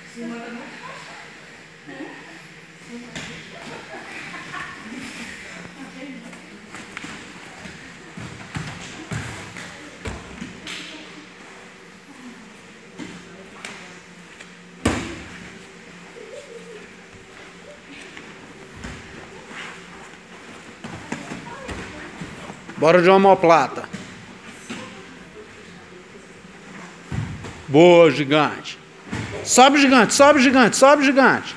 Bora de omoplata. Boa, gigante. Sobe, gigante, sobe, gigante, sobe, gigante.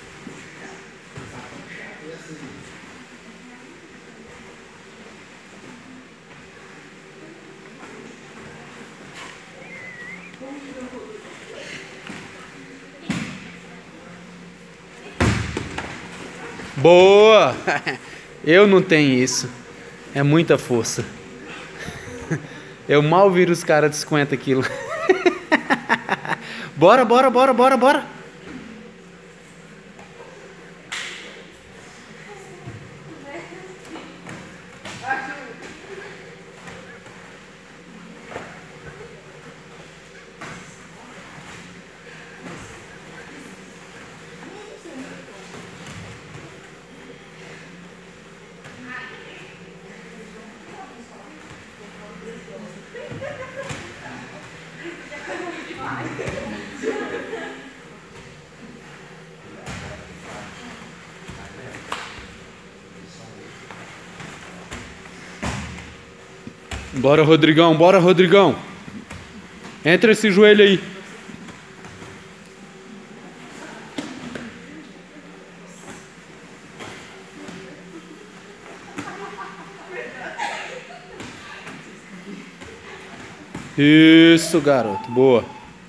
Boa! Eu não tenho isso. É muita força. Eu mal viro os caras de 50 quilos. Bora, bora, bora, bora, bora. Bora, Rodrigão, bora, Rodrigão. Entra esse joelho aí. Isso, garoto, boa.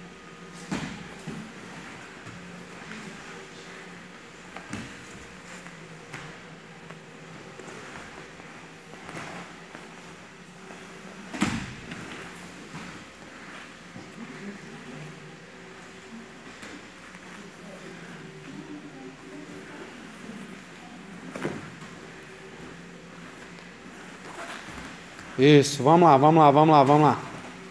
Isso, vamos lá, vamos lá, vamos lá, vamos lá.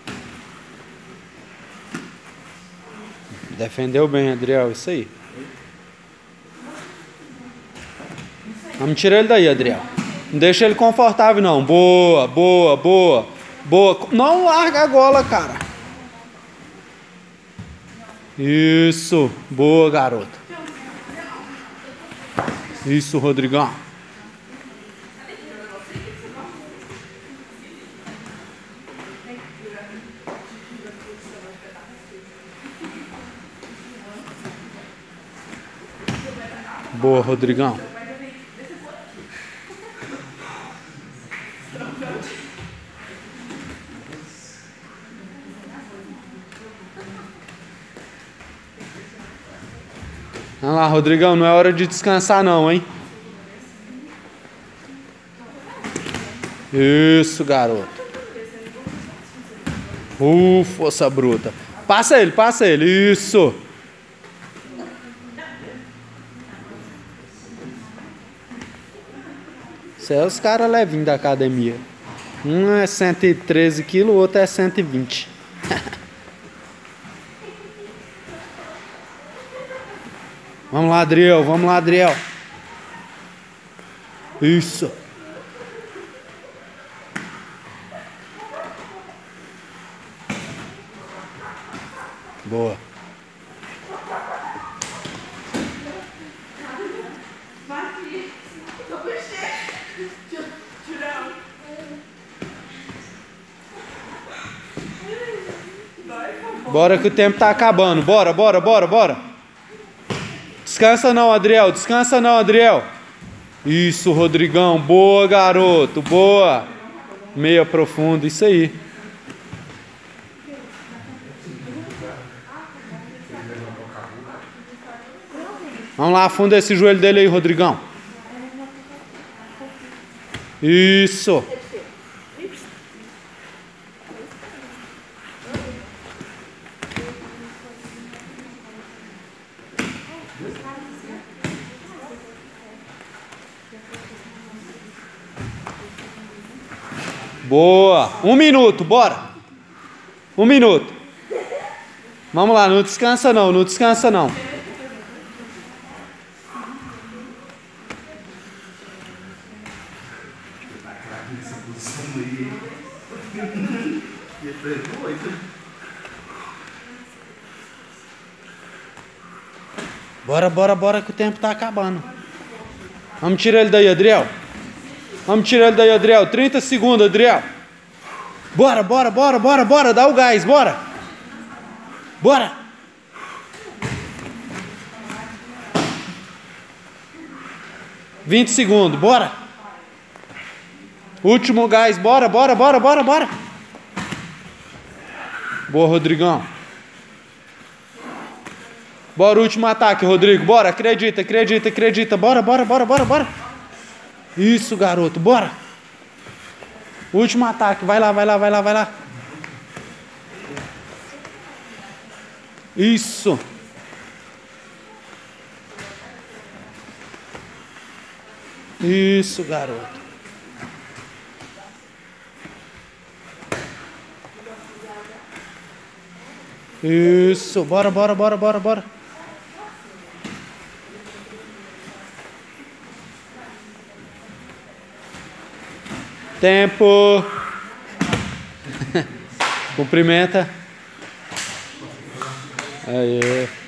Defendeu bem, Adriel, isso aí. Vamos tirar ele daí, Adriel. Não deixa ele confortável, não. Boa, boa, boa, boa. Não larga a gola, cara. Isso, boa, garoto. Isso, Rodrigão. Boa, Rodrigão. Vamos lá, Rodrigão, não é hora de descansar não, hein? Isso, garoto. Força bruta. Passa ele, isso. Isso é os caras levinhos da academia. Um é 113 quilos, o outro é 120. Vamos lá, Adriel, vamos lá, Adriel. Isso. Boa. Bora que o tempo tá acabando. Bora, bora, bora, bora. Descansa não, Adriel. Descansa não, Adriel. Isso, Rodrigão. Boa, garoto. Boa. Meia profunda. Isso aí. Vamos lá, afunda esse joelho dele aí, Rodrigão. Isso. Boa. 1 minuto, bora. 1 minuto. Vamos lá, não descansa não, não descansa não. Bora, bora, bora que o tempo tá acabando. Vamos tirar ele daí, Adriel. Vamos tirar ele daí, Adriel. 30 segundos, Adriel. Bora, bora, bora, bora, bora. Dá o gás, bora. Bora. Vinte segundos, bora. Último gás, bora, bora, bora, bora, bora. Boa, Rodrigão. Bora, último ataque, Rodrigo. Bora, acredita, acredita, acredita. Bora, bora, bora, bora, bora. Isso, garoto, bora. Último ataque, vai lá, vai lá, vai lá, vai lá. Isso. Isso, garoto. Isso, bora, bora, bora, bora, bora. Tempo. Cumprimenta. Aí.